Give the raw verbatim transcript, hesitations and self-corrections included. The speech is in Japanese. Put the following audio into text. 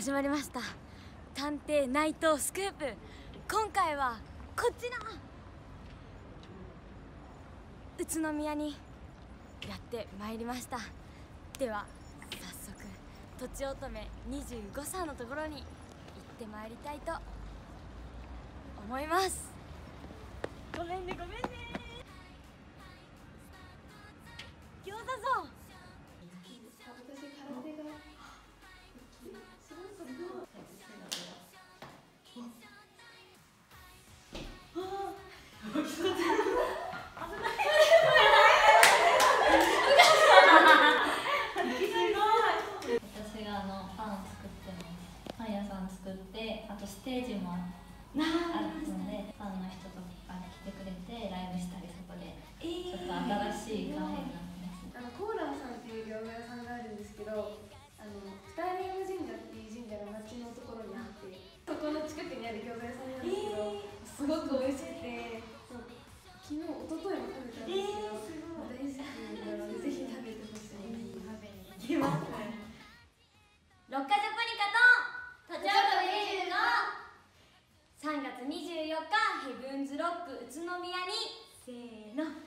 始まりました探偵ナイトスクープ。今回はこちら宇都宮にやってまいりました。では早速とちおとめにじゅうごさいのところに行ってまいりたいと思います。ごめんねごめんね。餃子ぞ。 私があのパン作ってます。パン屋さん作って、あとステージもあるので、パンの人とか来てくれてライブしたり、そこでちょっと新しいカフェになってます。 あのコーランさんっていう餃子屋さんがあるんですけど、あのスターリング神社っていう神社が町のところにあって、そこの近くにある餃子屋さんなんですけど、すごく美味しくて、昨日一昨日も食べたんですけど、大好きなのでぜひ食べてほしい。食べに行きます。 六花ジャポニカととちおとめにじゅうご、さんがつにじゅうよっかヘブンズロック宇都宮にせーの。